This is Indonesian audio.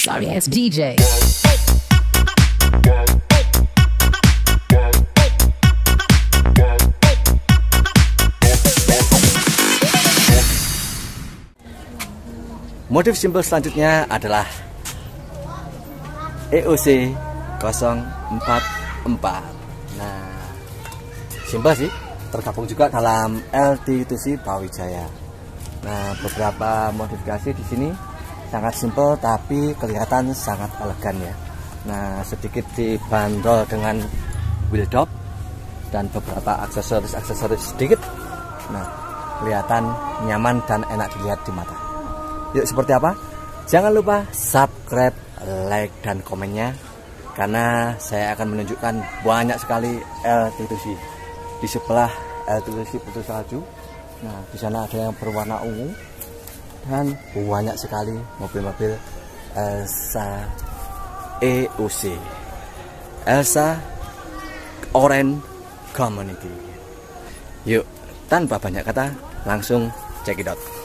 Sorry ass DJ. Motif simpel selanjutnya adalah EOC 044. Nah, simpel sih, tergabung juga dalam LT2C Brawijaya. Nah, beberapa modifikasi di sini sangat simpel tapi kelihatan sangat elegan ya. Nah, sedikit dibanderol dengan wheel dop dan beberapa aksesoris sedikit. Nah, kelihatan nyaman dan enak dilihat di mata. Yuk, seperti apa? Jangan lupa subscribe, like, dan komennya, karena saya akan menunjukkan banyak sekali LT2C. Di sebelah LT2C putus salju. Nah, di sana ada yang berwarna ungu dan banyak sekali mobil-mobil Elsa EOC, Elsa Orange Community. Yuk, tanpa banyak kata, langsung check it out.